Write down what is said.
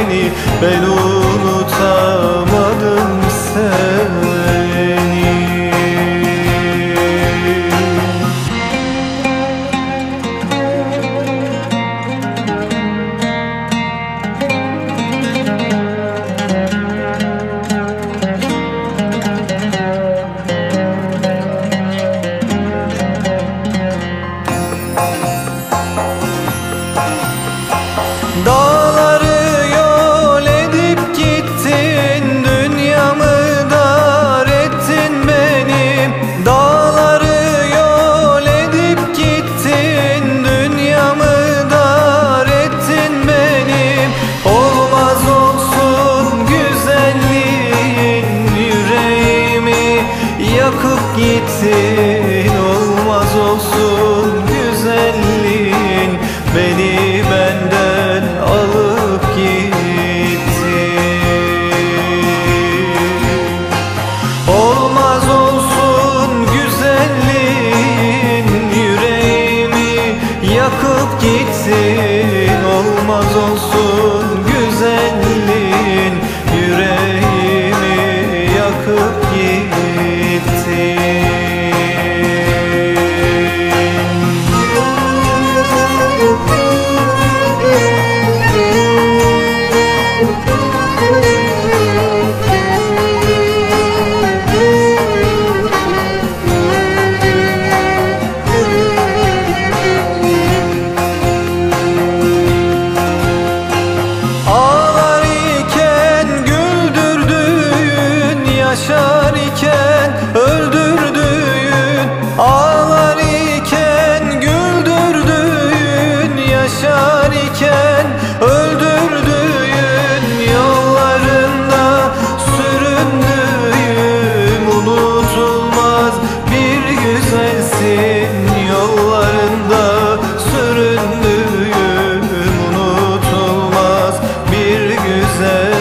beni, ben unutamadım seni. Dağları yol edip gittin, dünyamı dar ettin benim. Dağları yol edip gittin, dünyamı dar ettin benim. Olmaz olsun güzelliğin, yüreğimi yakıp gittin. Olmaz olsun güzelliğin, beni benden alıp gittin. Olmaz olsun güzelliğin, yüreğimi yakıp gittin. Olmaz olsun güzelliğin, yüreğimi yakıp gittin. Yaşar iken öldürdüğün, ağlar iken güldürdüğün, yaşar iken öldürdüğün, yollarında süründüğüm, unutulmaz bir güzelsin. Yollarında süründüğüm, unutulmaz bir güzel.